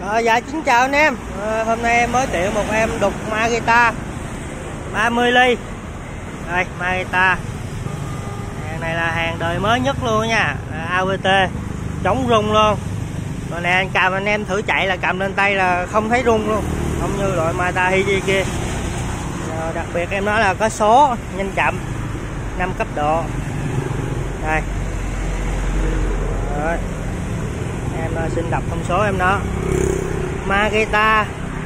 Dạ xin chào anh em. Hôm nay em mới tiện một em đục Makita 30 ly. Đây Makita, hàng này là hàng đời mới nhất luôn nha, AVT chống rung luôn. Còn này anh cầm, anh em thử chạy là cầm lên tay là không thấy rung luôn, không như loại Makita Hiji kia. Đặc biệt em nói là có số nhanh chậm 5 cấp độ. Đây rồi, em xin đọc thông số em đó: Makita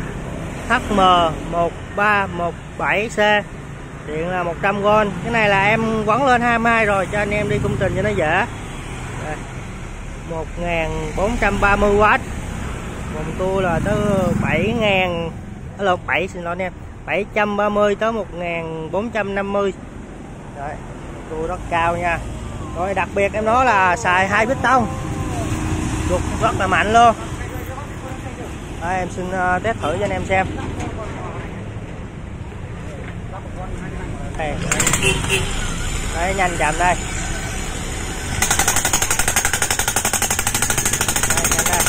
HM1317C, điện là 100V. Cái này là em quấn lên 22 rồi cho anh em đi công trình cho nó dễ. 1430W, vòng tua là tới 7000, lộn 7, xin lỗi anh em, 730 tới 1450. Đấy, tua rất cao nha. Rồi đặc biệt em nói là xài 2 piston, đục rất là mạnh luôn. Đây, em xin test thử cho anh em xem. Đây, đấy, nhanh chậm đây. Đây, nhanh đây.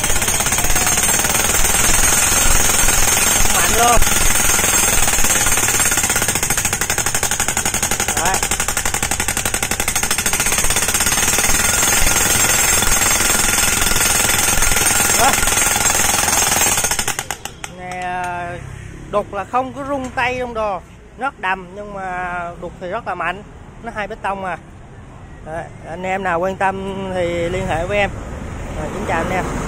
Mạnh luôn. Đấy. Đó. Nè, đục là không có rung tay trong đồ, rất đầm, nhưng mà đục thì rất là mạnh, nó 2 piston mà. Đấy, anh em nào quan tâm thì liên hệ với em. Rồi, xin chào anh em.